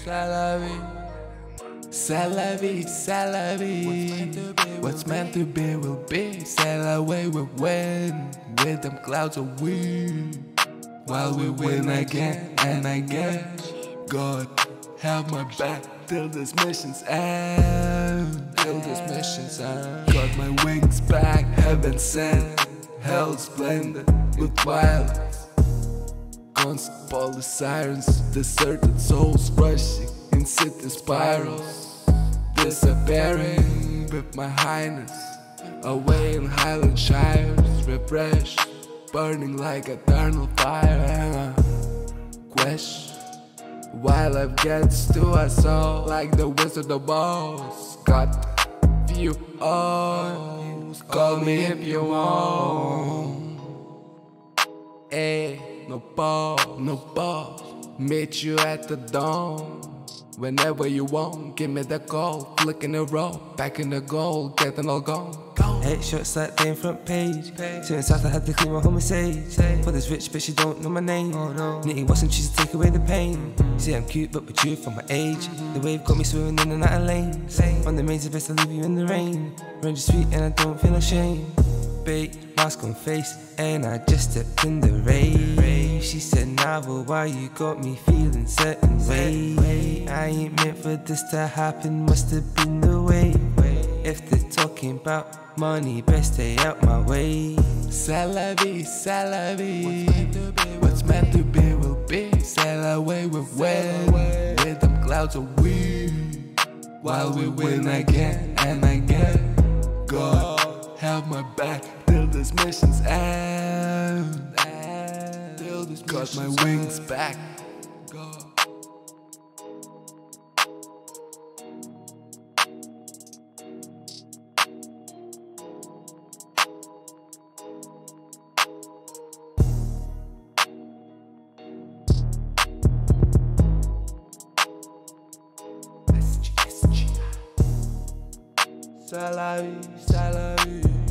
C'est la vie, c'est la vie. What's meant to be will be. Sail away we win. With them clouds of wind. While we win again and again. God, have my back till this mission's end. Till this mission's end. Got my wings back, heaven sent. Hell splendid with violence. Constant police sirens, deserted souls rushing in city spirals. Disappearing with my highness, away in Highland Shires, refreshed, burning like eternal fire. And I question why life gets to us all, like the Wizard of Oz. Got few O's, call me if you want. Hey, no pause, meet you at the dawn. Whenever you want, give me the call. Flicking the roll, back in the goal, getting all gone. Headshots like they in front page. Sitting south, I had to clean my home sage. For this rich bitch, she don't know my name. Nitty wasn't cheese to take away the pain. See, I'm cute, but mature for my age. The wave got me swimming in and out of lanes. On the mains, it's best to leave you in the rain. Range is sweet and I don't feel ashamed. Bait, mask on face, and I just stepped in the rave. She said, Navo, why you got me feeling certain way? I ain't meant for this to happen, must have been the way. If they're talking about money, best stay out my way. C'est la vie, c'est la vie. What's meant to be will be. Sail away we win. With them clouds of wind. While we win again and again. God, have my back till this mission's end. Got my wings back. God. C'est la vie, c'est la vie.